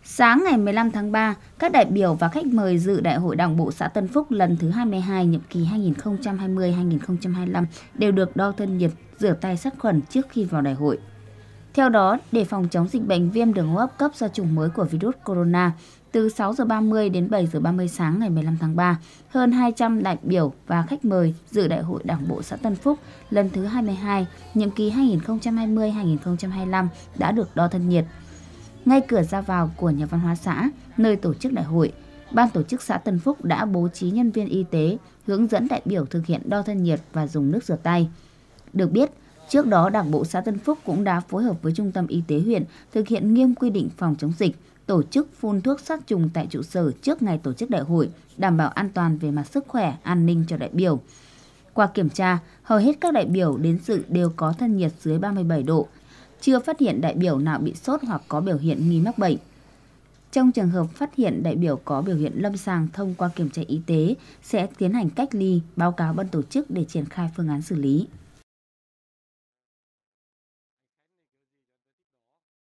Sáng ngày 15 tháng 3, các đại biểu và khách mời dự Đại hội Đảng bộ xã Tân Phúc lần thứ 22 nhiệm kỳ 2020-2025 đều được đo thân nhiệt, rửa tay sát khuẩn trước khi vào đại hội. Theo đó, để phòng chống dịch bệnh viêm đường hô hấp cấp do chủng mới của virus corona, từ 6 giờ 30 đến 7 giờ 30 sáng ngày 15 tháng 3, hơn 200 đại biểu và khách mời dự Đại hội Đảng bộ xã Tân Phúc lần thứ 22, nhiệm kỳ 2020-2025 đã được đo thân nhiệt. Ngay cửa ra vào của nhà văn hóa xã, nơi tổ chức đại hội, Ban tổ chức xã Tân Phúc đã bố trí nhân viên y tế hướng dẫn đại biểu thực hiện đo thân nhiệt và dùng nước rửa tay. Được biết, trước đó Đảng bộ xã Tân Phúc cũng đã phối hợp với Trung tâm Y tế huyện thực hiện nghiêm quy định phòng chống dịch, tổ chức phun thuốc sát trùng tại trụ sở trước ngày tổ chức đại hội, đảm bảo an toàn về mặt sức khỏe, an ninh cho đại biểu. Qua kiểm tra, hầu hết các đại biểu đến dự đều có thân nhiệt dưới 37 độ, chưa phát hiện đại biểu nào bị sốt hoặc có biểu hiện nghi mắc bệnh. Trong trường hợp phát hiện đại biểu có biểu hiện lâm sàng thông qua kiểm tra y tế, sẽ tiến hành cách ly, báo cáo ban tổ chức để triển khai phương án xử lý.